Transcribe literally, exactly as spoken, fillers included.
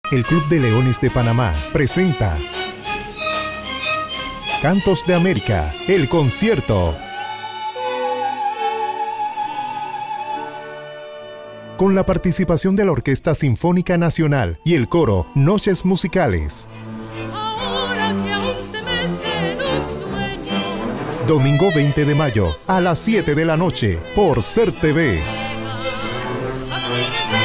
El Club de Leones de Panamá presenta Cantos de América, el concierto. Con la participación de la Orquesta Sinfónica Nacional y el coro Noches Musicales. Domingo veinte de mayo a las siete de la noche por Ser T V.